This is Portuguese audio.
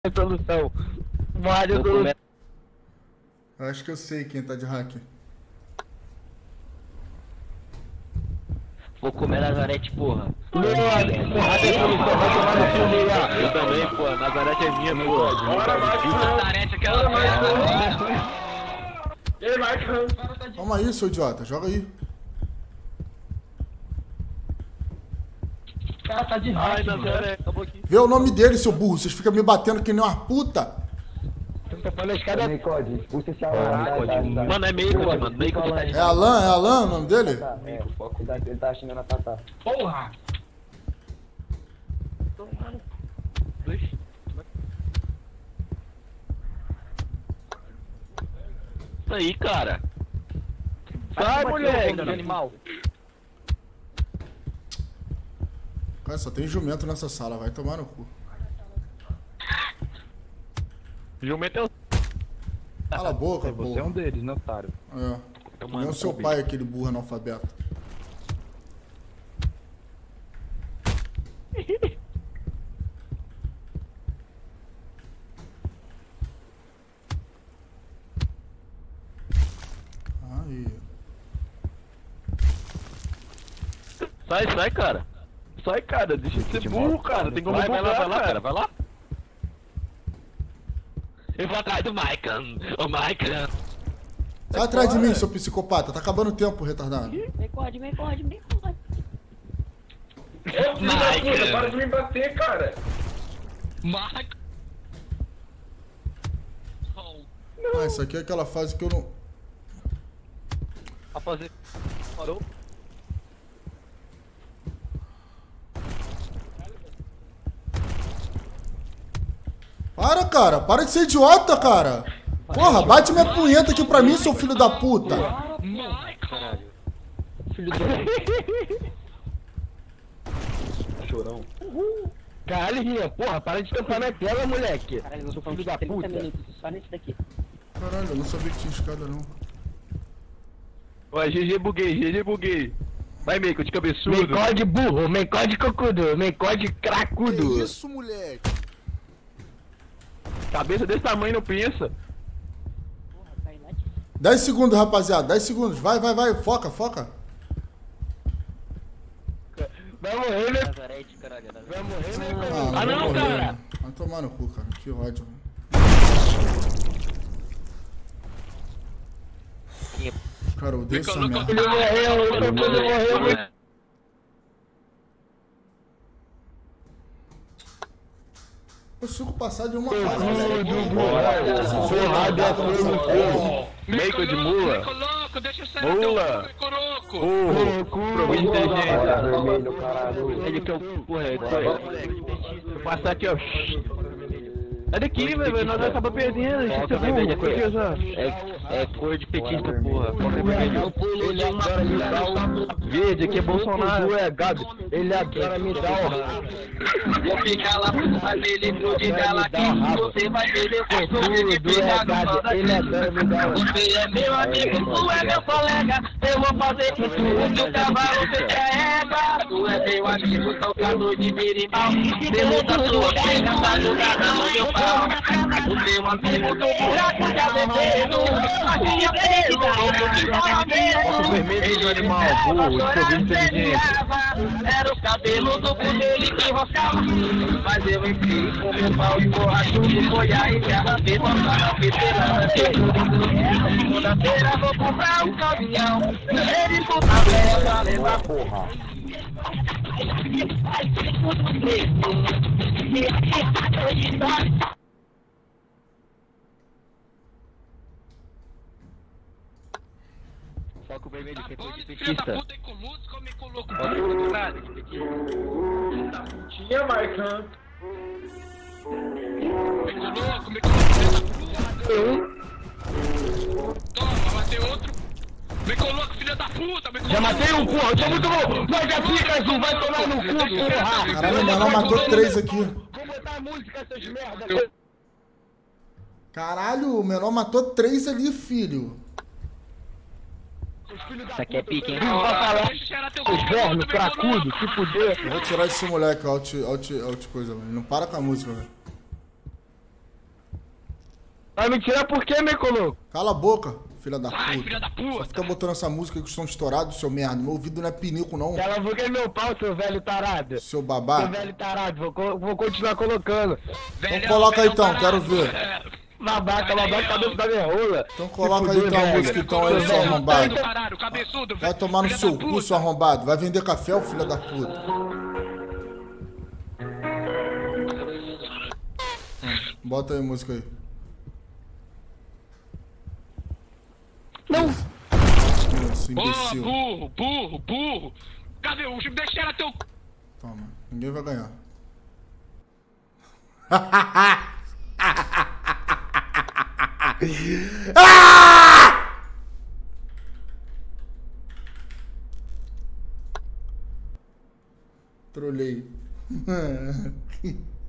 Solução. Mário do... Acho que eu sei quem tá de hack. Vou comer Nazarete, porra. Porrada é solução, vai tomar no cu, liga. Eu também, pô. Nazarete é minha, pô. Bora, Nazarete, aquela merda. Ei, Marcão. Calma aí, seu idiota. Joga aí. O cara tá de Ai, hack, Nazarete, acabou aqui. Vê o nome dele, seu burro. Vocês ficam me batendo que nem uma puta. Tá falando a escada. Meicode, puxa esse Mano, é meio mano. Meio que tá de É Alan o nome dele? Ele tá xingando a Tatá. Porra. Isso aí, cara. Sai, moleque. Animal. Cara, só tem jumento nessa sala. Vai tomar no cu. Jumento é o... Cala a boca, Você é um porra. deles, né, otário? É. Nem o seu pai, aquele burro analfabeto. Aí. Sai, cara. Sai, cara. Deixa de ser burro, cara. Tem como vai lá, cara. Vai lá. Eu vou atrás do Maicon. Ô, Maicon. Sai atrás de mim, seu psicopata. Tá acabando o tempo, retardado. Me acorde. Ô, filho da puta, para de me bater, cara. Maicon. Ah, isso aqui é aquela fase que eu não... Rapaziada. Parou? Para, cara. Para de ser idiota, cara. Porra, bate minha punheta aqui pra mim, seu filho da puta. Caralho. Filho da... Chorão. Caralho, Rinha, porra, para de tampar na tela, moleque. Caralho, eu Seu tô filho da 30 puta. minutos só nesse daqui. Caralho, eu não sabia que tinha escada, não. Ué, GG buguei. Vai, Meiko, de cabeçudo. Mecode burro, mecode cocudo, mecode cracudo. Que isso, moleque? Cabeça desse tamanho não pensa. Porra, cai lá de... 10 segundos, rapaziada. 10 segundos. Vai. Foca. Vai morrer, né? Nazarete, caralho. Vai morrer, né? Ah, não, vou morrer, cara. né? Vai tomar no cu, cara. Que ódio. Cara, eu odeio essa merda. Ele morreu. Eu suco passado de uma fase. Porrada é tudo. Meiko de mula. Mula. Província inteligência. Vermelho, caralho. Ele que é o porra, vou passar aqui, ó. É daqui, velho, nós acabamos perdendo, isso Foca é vermelho burro. é cor de petista, porra. Foca vermelho. Ele adora me dar o... Verde, aqui é Bolsonaro. É gado, ele adora me dar o... Vou ficar lá pro vermelho de dela aqui. Você vai ver depois Tudo é gado, ele adora me dar o... Você é meu amigo, tu é meu colega. Eu vou fazer tudo que o cavalo você carrega. Tu é meu amigo, tocador de berimbau. Pelo da sua pega, tá jogada no meu pau. O meu amigo do buraco de azevedo. Assim eu quero, Foca vermelho do animal, burro, de província inteligência. era o cabelo do cu dele que roscava. Mas eu entrei com meu pau e borracho de goiás. E arrancei na piteira. Segunda-feira vou comprar um caminhão. Ele puta pra levar porra. Foca o vermelho, que é cor de Filha petista. da puta, e com música eu me coloco Foca o dourado, de petista. Tinha, Marcão. me coloco, filha da puta. Toma, matei outro. Me coloco, filha da puta, me coloco. Já matei um, porra, eu tô muito bom. Vai já fica, Ju, vai tomar no cu, porra. Caralho, o menor matou 3 aqui. Vou botar música, essas merdas. Caralho, o menor matou 3 ali, filho. Isso aqui é pique, hein? Vai falar, seu corno, cracudo, se fuder. Eu vou tirar esse moleque, alt coisa, velho. Não para com a música, velho. Vai me tirar por quê, meu coloco? Cala a boca, filha da Ai, puta. filha da Só puta. fica botando essa música aí com o som estourado, seu merda. Meu ouvido não é pinico, não. Cala a boca é meu pau, seu velho tarado. Seu Seu babaca. velho tarado, vou continuar colocando. Então coloca aí então, quero ver. Babaca, cabeça da minha rola. Então coloca Se aí fuder, então a velho. música então aí, seu arrombado. Caralho, cabeçudo, Vai tomar no filha seu da cu, puta. seu arrombado. Vai vender café, ô filho da puta. Bota aí a música aí. Não. Isso, Boa, imbecil. burro. Cadê o Chico? Deixa ela teu... Toma, ninguém vai ganhar. Ah! Trolei.